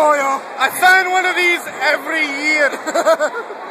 boyo. I sign one of these every year.